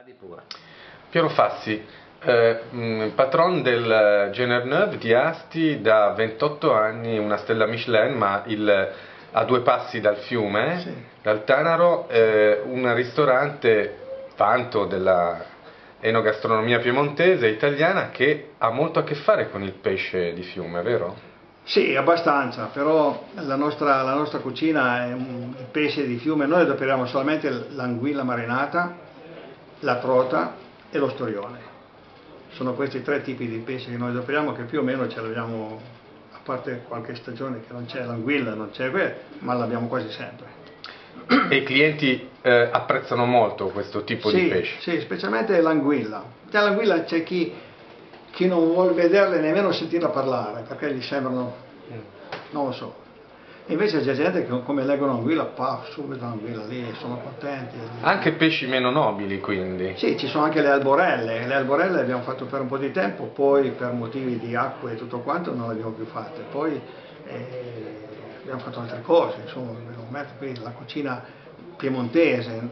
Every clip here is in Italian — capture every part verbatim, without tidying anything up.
Vadi pure. Piero Fassi, eh, mh, patron del Gener Neuve di Asti, da ventotto anni, una stella Michelin, ma il, a due passi dal fiume, Sì. dal Tanaro, eh, un ristorante vanto della enogastronomia piemontese e italiana che ha molto a che fare con il pesce di fiume, vero? Sì, abbastanza, però la nostra, la nostra cucina è un il pesce di fiume, noi adoperiamo solamente l'anguilla marinata, la trota e lo storione. Sono questi tre tipi di pesce che noi adoperiamo, che più o meno ce l'abbiamo, a parte qualche stagione che non c'è l'anguilla, non c'è quella, ma l'abbiamo quasi sempre. E i clienti eh, apprezzano molto questo tipo Sì, di pesce? sì, specialmente l'anguilla. Già l'anguilla c'è chi, chi non vuole vederle nemmeno sentirla parlare, perché gli sembrano, non lo so. E invece c'è gente che come leggono l'anguilla, paf, subito l'anguilla lì, sono contenti. Anche pesci meno nobili, quindi? Sì, ci sono anche le alborelle. Le alborelle le abbiamo fatto per un po' di tempo, poi per motivi di acqua e tutto quanto non le abbiamo più fatte. Poi eh, abbiamo fatto altre cose, insomma, dobbiamo mettere qui la cucina piemontese.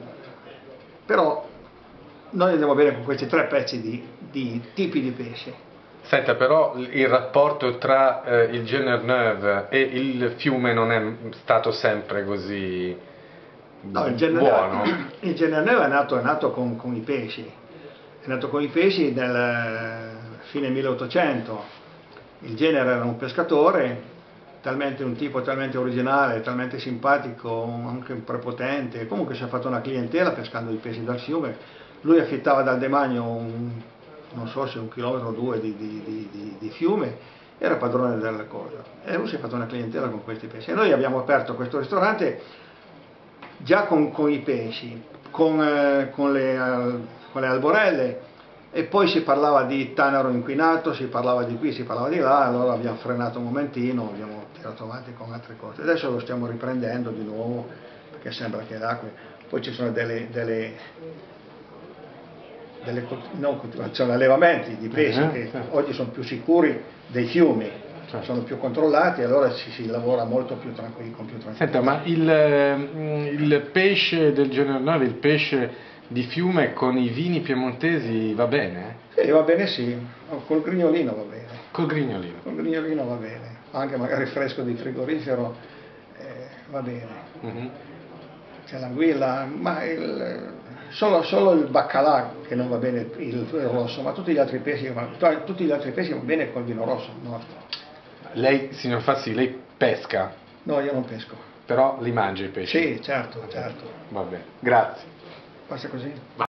Però noi andiamo bene con questi tre pezzi di, di tipi di pesce. Senta, però il rapporto tra eh, il Gener Neuve e il fiume non è stato sempre così No, il Gener buono? Neuve, il Gener Neuve è nato, è nato con, con i pesci, è nato con i pesci nel fine milleottocento. Il Gener era un pescatore, talmente un tipo talmente originale, talmente simpatico, anche prepotente, comunque si è fatto una clientela pescando i pesci dal fiume. Lui affittava dal demanio un, non so se un chilometro o due di, di, di, di, di fiume, era padrone delle cose e lui si è fatto una clientela con questi pesci. E noi abbiamo aperto questo ristorante già con, con i pesci, con, eh, con, le, eh, con le alborelle, e poi si parlava di Tanaro inquinato, si parlava di qui, si parlava di là, allora abbiamo frenato un momentino, abbiamo tirato avanti con altre cose. Adesso lo stiamo riprendendo di nuovo, perché sembra che l'acqua... Poi ci sono delle, delle, delle non coltivazioni, allevamenti di pesci Uh-huh, che sì. oggi sono più sicuri dei fiumi, Certo. sono più controllati e allora ci si lavora molto più tranquilli, con più tranquillità. Senta, ma il, il pesce del Gener Neuve, il pesce di fiume con i vini piemontesi va bene? Sì, va bene, sì, col grignolino va bene. Col grignolino? Col grignolino va bene, anche magari fresco di frigorifero eh, va bene. Uh-huh. C'è l'anguilla, ma il, solo, solo il baccalà che non va bene il, il rosso, ma tutti gli altri pesci, tutti gli altri pesci vanno bene col vino rosso nostro. Lei, signor Fassi, lei pesca? No, io non pesco. Però li mangia i pesci? Sì, certo, certo. Va bene, grazie. Passa così.